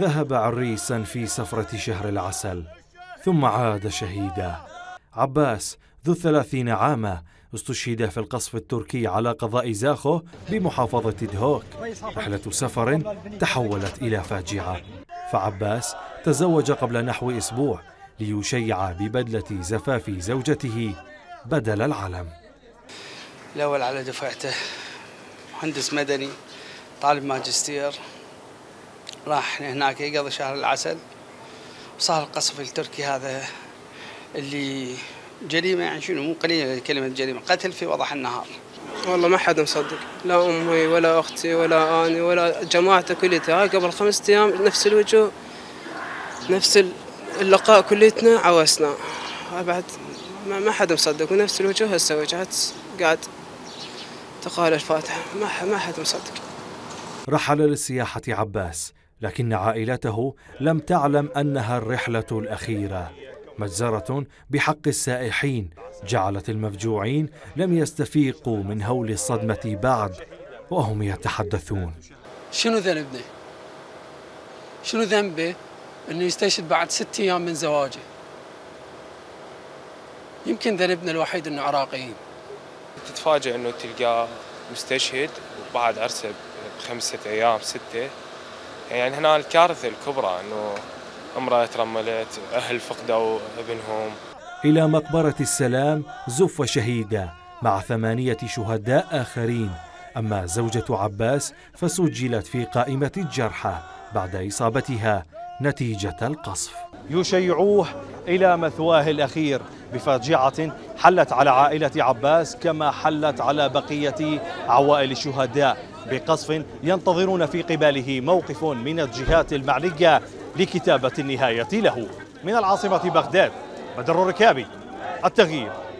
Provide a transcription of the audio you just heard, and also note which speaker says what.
Speaker 1: ذهب عريسا في سفرة شهر العسل ثم عاد شهيدا. عباس ذو 30 عاما استشهد في القصف التركي على قضاء زاخو بمحافظة دهوك. رحلة سفر تحولت إلى فاجعة، فعباس تزوج قبل نحو أسبوع ليشيع ببدلة زفاف زوجته بدل العلم.
Speaker 2: الأول على دفعته، مهندس مدني طالب ماجستير، راح هناك يقضي شهر العسل وصار القصف التركي هذا اللي جريمة، يعني شنو مو قليلة كلمة جريمة، قتل في وضح النهار.
Speaker 3: والله ما حد مصدق، لا أمي ولا أختي ولا أنا ولا جماعته كليتها. قبل 5 أيام نفس الوجه نفس اللقاء كليتنا عوسنا بعد ما حد مصدق، ونفس الوجه هسه وجهت قاعد تقال الفاتحة، ما حد مصدق.
Speaker 1: رحل للسياحة عباس، لكن عائلته لم تعلم أنها الرحلة الأخيرة. مجزرة بحق السائحين جعلت المفجوعين لم يستفيقوا من هول الصدمة بعد وهم يتحدثون.
Speaker 4: شنو ذنبنا؟ شنو ذنبه أنه يستشهد بعد 6 أيام من زواجه؟ يمكن ذنبنا الوحيد أنه عراقيين.
Speaker 5: تتفاجئ أنه تلقاه مستشهد وبعد عرسه ب5 أيام 6. يعني هنا الكارثة الكبرى أنه امرأة ترملت، أهل فقدوا ابنهم.
Speaker 1: إلى مقبرة السلام زف شهيدا مع 8 شهداء آخرين. أما زوجة عباس فسجلت في قائمة الجرحى بعد إصابتها نتيجة القصف.
Speaker 6: يشيعوه إلى مثواه الأخير بفاجعة حلت على عائلة عباس كما حلت على بقية عوائل الشهداء بقصف ينتظرون في قباله موقف من الجهات المعنية لكتابة النهاية له. من العاصمة بغداد، بدر الركابي، التغيير.